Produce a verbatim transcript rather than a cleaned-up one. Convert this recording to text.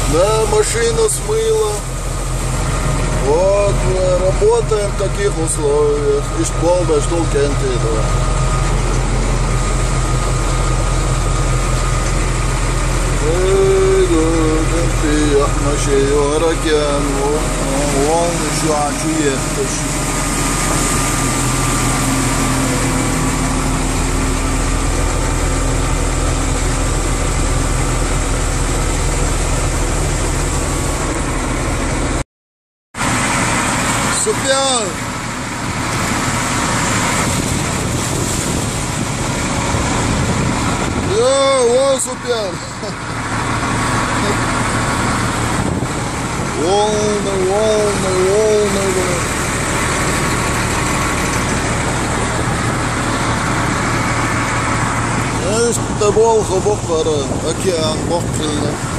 Да, машину смыло. Вот, мы работаем в таких условиях. Ich glaube, что kennt ihr. في أحمشي وركان وان شو عشية Супер! Йо, о, супер! Волны, волны, волны. Есть Волга, Бохара, океан, Бохкельна.